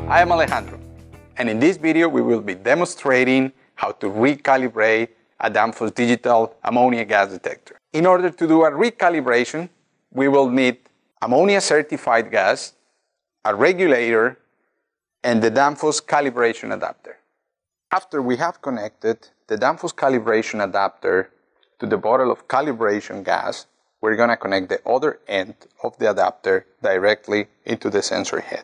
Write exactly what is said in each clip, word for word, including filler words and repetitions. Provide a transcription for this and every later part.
I am Alejandro, and in this video we will be demonstrating how to recalibrate a Danfoss Digital Ammonia Gas Detector. In order to do a recalibration, we will need ammonia certified gas, a regulator, and the Danfoss calibration adapter. After we have connected the Danfoss calibration adapter to the bottle of calibration gas, we're going to connect the other end of the adapter directly into the sensor head.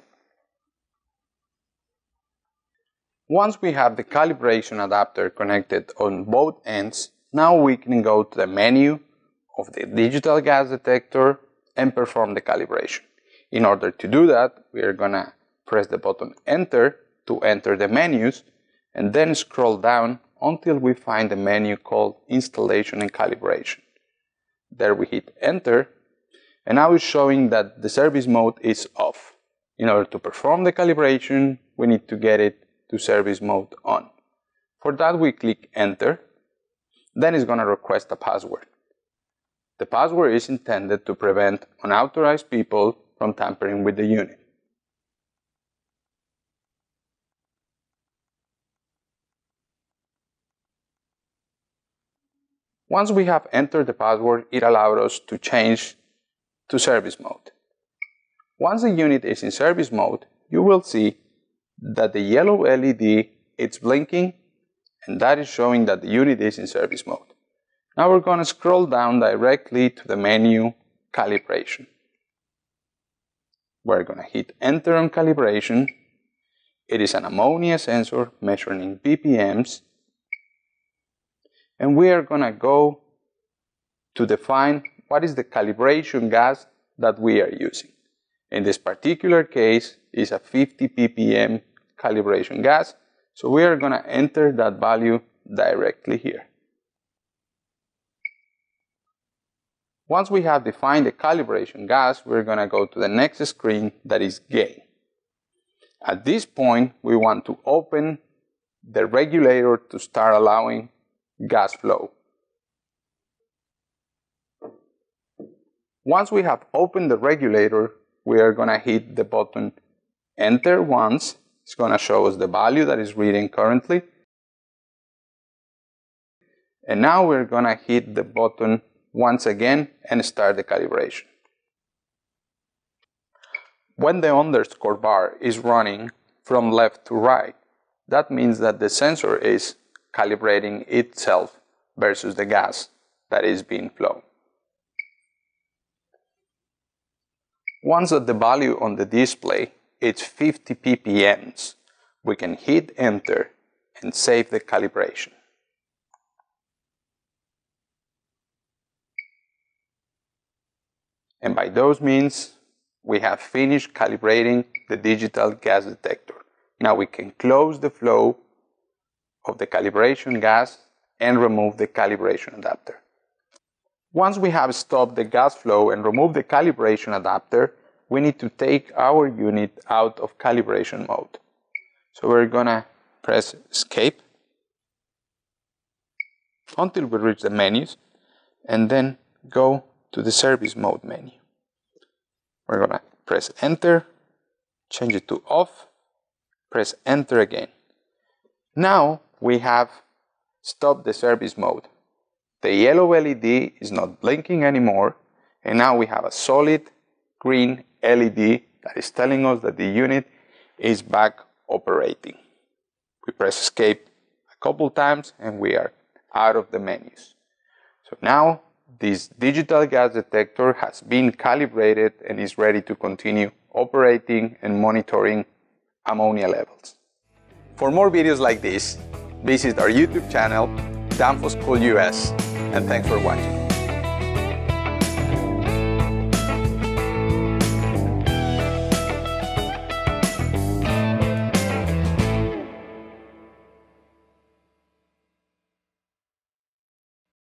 Once we have the calibration adapter connected on both ends, now we can go to the menu of the digital gas detector and perform the calibration. In order to do that, we are going to press the button Enter to enter the menus, and then scroll down until we find the menu called Installation and Calibration. There we hit Enter, and now it's showing that the service mode is off. In order to perform the calibration, we need to get it to service mode on. For that, we click Enter. Then it's going to request a password. The password is intended to prevent unauthorized people from tampering with the unit. Once we have entered the password, it allows us to change to service mode. Once the unit is in service mode, you will see that the yellow L E D is blinking, and that is showing that the unit is in service mode. Now we're going to scroll down directly to the menu Calibration. We're going to hit Enter on Calibration. It is an ammonia sensor measuring in P P Ms. And we are going to go to define what is the calibration gas that we are using. In this particular case, it's a fifty P P M calibration gas, so we are going to enter that value directly here. Once we have defined the calibration gas, we're going to go to the next screen, that is gain. At this point, we want to open the regulator to start allowing gas flow. Once we have opened the regulator, we are going to hit the button Enter once. It's going to show us the value that is reading currently. And now we're going to hit the button once again and start the calibration. When the underscore bar is running from left to right, that means that the sensor is calibrating itself versus the gas that is being flown. Once that the value on the display is fifty P P Ms, we can hit Enter and save the calibration. And by those means, we have finished calibrating the digital gas detector. Now we can close the flow of the calibration gas and remove the calibration adapter. Once we have stopped the gas flow and removed the calibration adapter, we need to take our unit out of calibration mode. So we're gonna press Escape until we reach the menus, and then go to the service mode menu. We're gonna press Enter, change it to Off, press Enter again. Now we have stopped the service mode. The yellow L E D is not blinking anymore, and now we have a solid green L E D that is telling us that the unit is back operating. We press Escape a couple times and we are out of the menus. So now this digital gas detector has been calibrated and is ready to continue operating and monitoring ammonia levels. For more videos like this, visit our YouTube channel, Danfoss Cool U S, and thanks for watching.